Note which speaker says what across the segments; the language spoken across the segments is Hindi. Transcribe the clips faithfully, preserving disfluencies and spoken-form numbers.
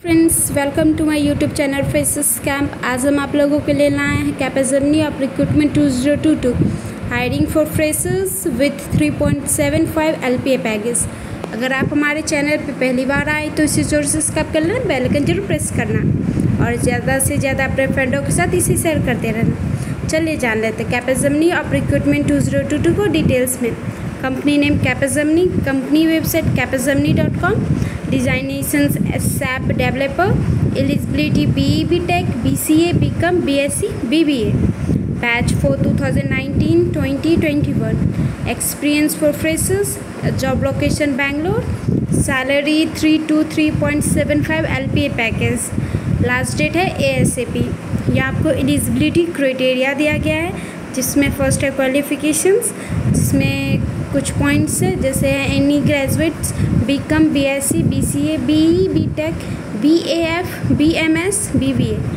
Speaker 1: Friends, welcome to my YouTube channel freshers camp. आज हम आप लोगों के लिए लाए हैं Capgemini of recruitment two zero two two hiring for freshers with three point seven five L P A package. अगर आप हमारे चैनल पे पहली बार आए तो इसे जरूर सब्सक्राइब कर लेना, बेल आइकन जरूर प्रेस करना और ज़्यादा से ज़्यादा अपने फ्रेंडों के साथ इसे शेयर करते रहना। चलिए जान लेते हैं Capgemini of recruitment two zero two two को डिटेल्स में। Company name Capgemini, company website Capgemini dot com, designations SAP developer, eligibility B E B tech, B C A, B com, B S C, B B A, batch for two thousand nineteen twenty twenty one, experience for freshers, job location Bangalore, salary three to three point seven five L P A package, last date है ए एस ए पी। यहाँ आपको एलिजिबिलिटी क्राइटेरिया दिया गया है जिसमें फर्स्ट है क्वालिफिकेशंस, जिसमें कुछ पॉइंट्स है जैसे any graduates B com, B S C, B C A, B E, B tech, B A F, B M S, B B A,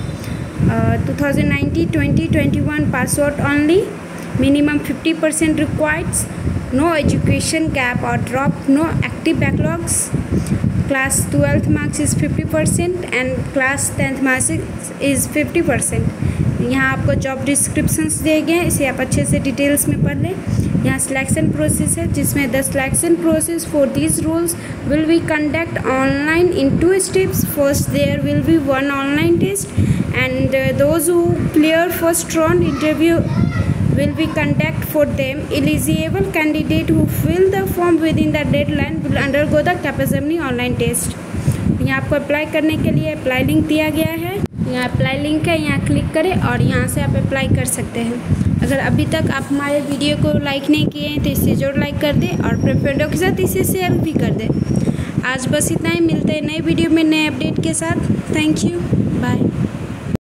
Speaker 1: two thousand nineteen twenty twenty one pass out only, minimum fifty percent requireds, no education gap और drop, no active backlogs, class twelfth marks is fifty percent and class tenth marks is fifty percent. यहाँ आपको जॉब डिस्क्रिप्शंस दिए गए हैं, इसे आप अच्छे से डिटेल्स में पढ़ लें। यहाँ सिलेक्शन प्रोसेस है जिसमें the selection process for these roles will be conduct online in two steps. First there will be one online test and those who clear first round interview will be conduct for them. Eligible candidate who fill the form within the deadline will undergo the Capgemini online test. यहाँ आपको अप्लाई करने के लिए अप्लाई लिंक दिया गया है, यहाँ अप्लाई लिंक है, यहाँ क्लिक करें और यहाँ से आप अप्लाई कर सकते हैं। अगर अभी तक आप हमारे वीडियो को लाइक नहीं किए हैं तो इसे जरूर लाइक कर दें और अपने फ्रेंडों के साथ इसे शेयर भी कर दें। आज बस इतना ही, मिलते हैं नए वीडियो में नए अपडेट के साथ। Thank you, bye.